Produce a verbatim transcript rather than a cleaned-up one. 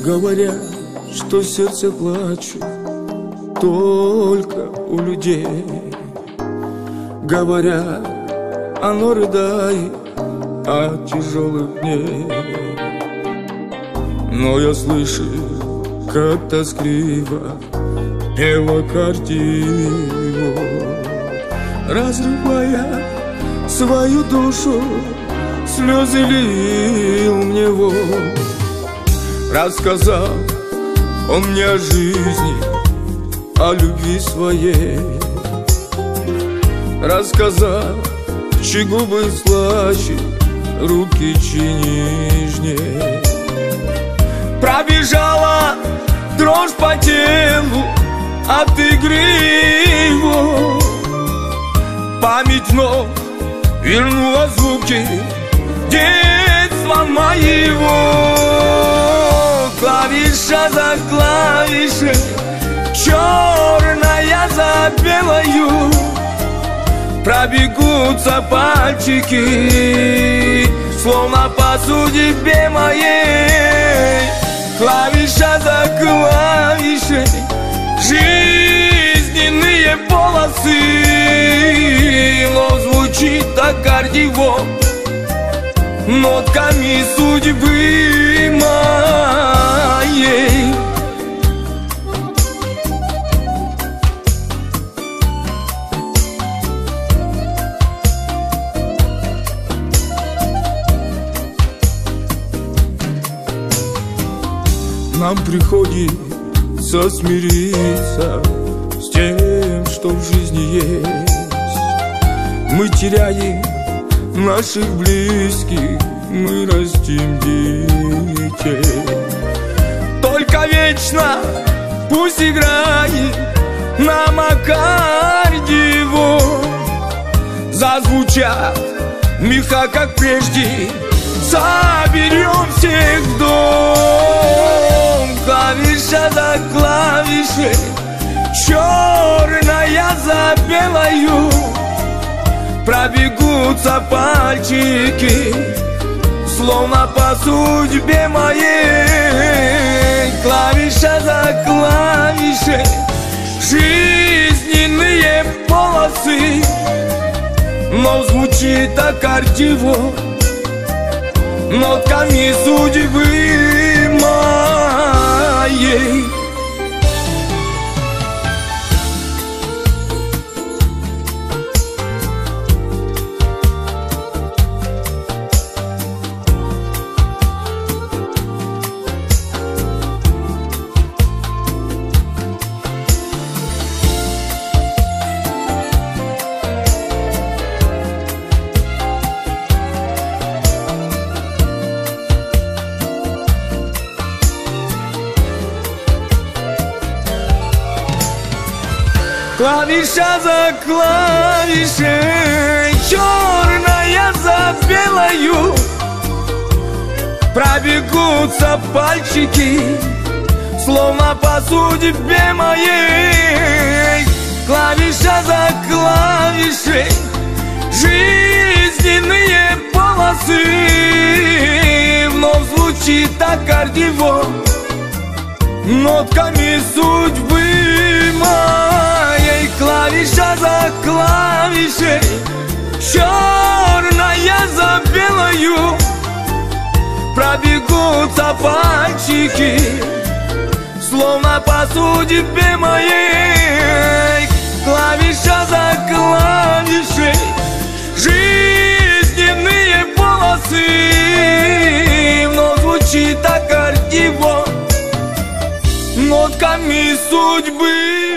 Говорят, что сердце плачет только у людей. Говорят, оно рыдает от тяжелых дней. Но я слышу, как тоскливо пела картину, разрывая свою душу, слезы лил мне вон. Рассказал он мне о жизни, о любви своей. Рассказал, чьи губы слаще, руки чьи нежней. Пробежала дрожь по телу от игры его. Память вновь вернула звуки детства моего. Клавиша за клавишей, черная за белою, пробегутся пальчики, словно по судьбе моей. Клавиша за клавишей, жизненные полосы, но звучит аккордеон нотками судьбы моей. Нам приходится смириться с тем, что в жизни есть. Мы теряем наших близких, мы растим детей. Только вечно пусть играет нам аккордеон. Зазвучат меха, как прежде, соберем всех в дом. Клавиша за клавишей, черная за белою, пробегутся пальчики, словно по судьбе моей. Клавиша за клавишей, жизненные полосы, но звучит аккордеон нотками судьбы моей. Клавиша за клавишей, черная за белою, пробегутся пальчики, словно по судьбе моей. Клавиша за клавишей, жизненные полосы, вновь звучит аккордеон нотками судьбы моей. Клавиша за клавишей, черная за белою, пробегутся пальчики, словно по судьбе моей. Клавиша за клавишей, жизненные полосы, вновь звучит аккордеон нотками судьбы